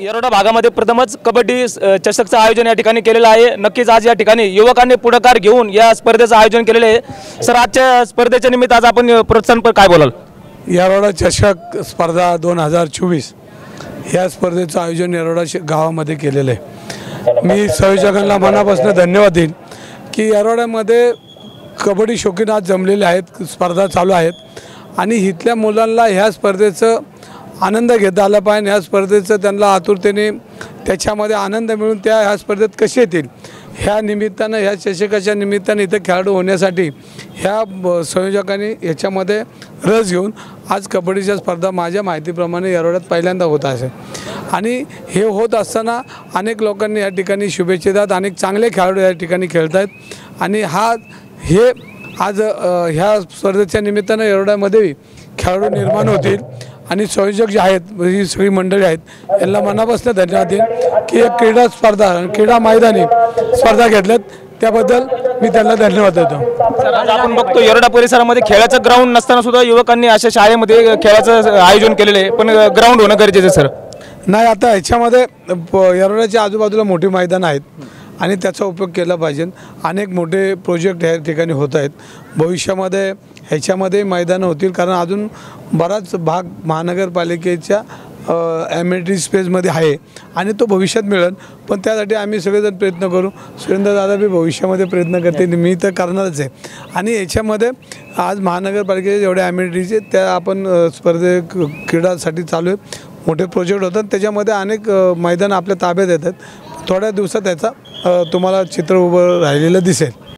येरोडा भागामध्ये प्रथमच कबड्डी चषकचं आयोजन या ठिकाणी केलेलं आहे। नक्कीच आज या ठिकाणी युवकांनी पुढाकार घेऊन या स्पर्धेचं आयोजन केलेलं आहे। सर, आजच्या स्पर्धेच्या निमित्त आज आपण प्रोत्साहन काय बोलाल? येरोडा चषक स्पर्धा 2024 या स्पर्धेचं आयोजन येरोडा गावामध्ये केलेलं आहे। मी संयोजकांना मनापासून धन्यवाद देईन की येरोड्यामध्ये कबड्डी शौकीन आज जमलेले आहेत, स्पर्धा चालू आहेत आणि इथल्या मुलांना ह्या स्पर्धेचं आनंद घेता आला पाहिजे। ह्या स्पर्धेचं त्यांना आतुरतेने त्याच्यामध्ये आनंद मिळून त्या ह्या स्पर्धेत कसे येतील ह्या निमित्तानं, ह्या चषकाच्या निमित्तानं इथं खेळाडू होण्यासाठी ह्या संयोजकांनी याच्यामध्ये रस घेऊन आज कबड्डीच्या स्पर्धा माझ्या माहितीप्रमाणे येरोड्यात पहिल्यांदा होत आहे आणि हे होत असताना अनेक लोकांनी या ठिकाणी शुभेच्छा देतात। अनेक चांगले खेळाडू या ठिकाणी खेळत आहेत आणि हे आज ह्या स्पर्धेच्या निमित्तानं येरोड्यामध्ये खेळाडू निर्माण होतील आणि संयोजक जे आहेत, ही सगळी मंडळी आहेत, यांना मनापासून धन्यवाद देईन की एक क्रीडा स्पर्धा, क्रीडा मैदानी स्पर्धा घेतल्यात त्याबद्दल मी त्यांना धन्यवाद देतो। आज आपण बघतो येरोडा परिसरामध्ये खेळाचं ग्राउंड नसताना सुद्धा युवकांनी अशा शाळेमध्ये खेळाचं आयोजन केलेलं आहे, पण ग्राउंड होणं गरजेचं आहे। सर, नाही, आता ह्याच्यामध्ये येरोड्याच्या आजूबाजूला मोठी मैदान आहेत आणि त्याचा उपयोग केला पाहिजे। अनेक मोठे प्रोजेक्ट ह्या ठिकाणी होत आहेत, भविष्यामध्ये ह्याच्यामध्ये मैदानं होतील कारण अजून बराच भाग महानगरपालिकेच्या ॲम्युनिटी स्पेसमध्ये आहे आणि तो भविष्यात मिळेल, पण त्यासाठी आम्ही सगळेजण प्रयत्न करू। सुरेंद्रदादा बी भविष्यामध्ये प्रयत्न करते, मी तर करणारच आहे आणि याच्यामध्ये आज महानगरपालिकेचे जेवढे ॲम्युनिटीचे त्या आपण स्पर्धे क्रीडासाठी चालू आहे, मोठे प्रोजेक्ट होतात, त्याच्यामध्ये अनेक मैदान आपल्या ताब्यात येतात। थोड्या दिवसात त्याचा तुम्हाला चित्र उभं राहिलेलं दिसेल।